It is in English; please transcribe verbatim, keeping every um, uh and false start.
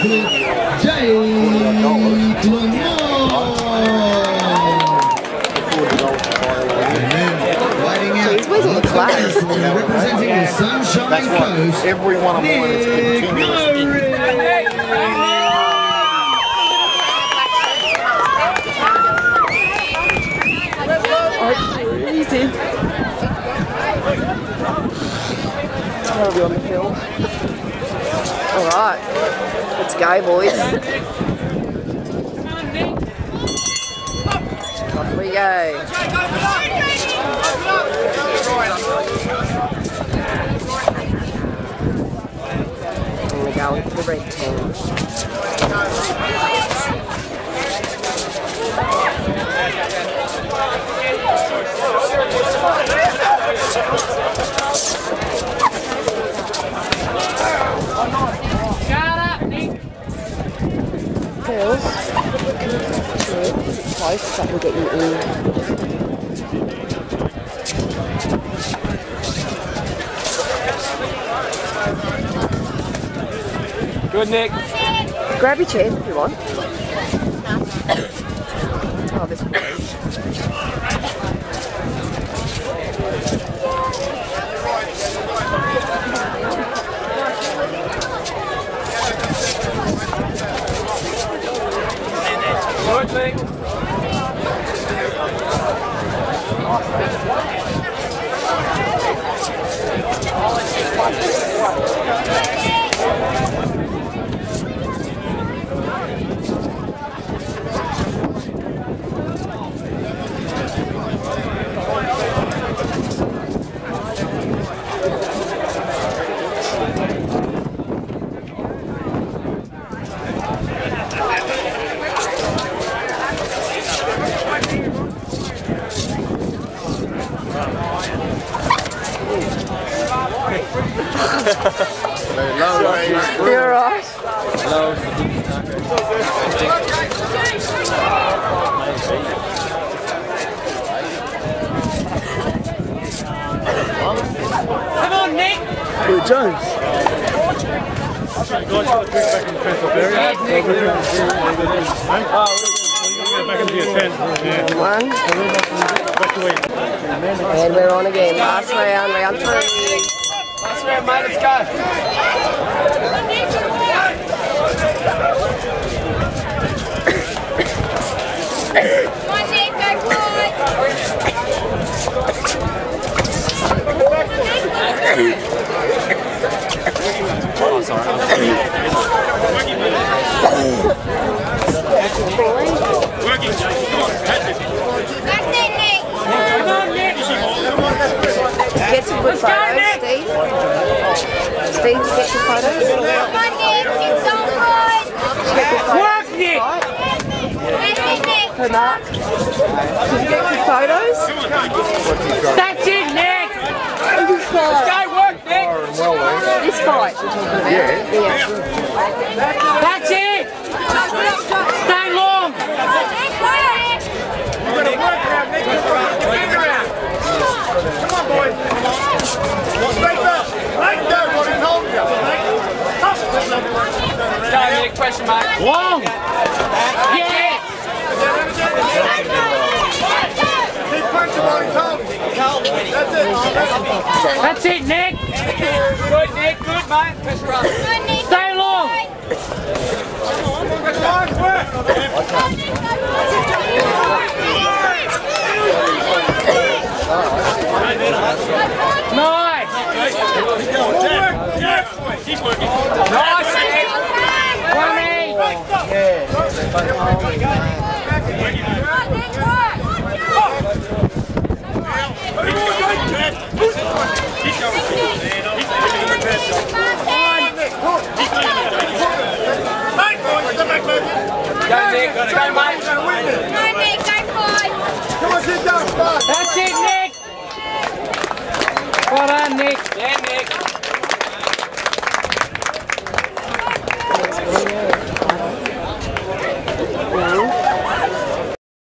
with Jake Lamar. And then waiting out. Jeez, where's all the class? Representing the Sunshine Coast, every one of mine is continuous. Easy. That'll be on the film. Alright, let's go, boys. Off we go. And we're going for the red team. Girls, it's close, that will get you in. Good, Nick. Grab your chairs if you want. Oh, this one. Good, Nick. You're right. Come on, Nick. Good Jones. Guys, got a drink back in the defensive area. Oh, we're back into your tent. Yeah. One. Back to win. And we're on again. Last round, round three. Last round, mate. Let's go. Oh, sorry. Working. Come on. Get some good photos, Steve. Steve, get your photos. Get good photos. For Mark. Did you get good photos? That's it, Nick. This fight. Go work, Nick. This fight. Yeah. Yeah. That's it. Stay long. You're going to work around, Nick. You're going to work around. Come on, boys. Straight up. Right there, what he told you. Go, Nick. Question mark. Long. Yeah. Keep punching what he told you. That's it. That's it, Nick. Good, Nick. Good, mate. Stay long. Nice work. Nice. Keep working. Nice. One eight. Go, Nick. Go, mate. Go, Nick. Go, boy. Come on, sit down.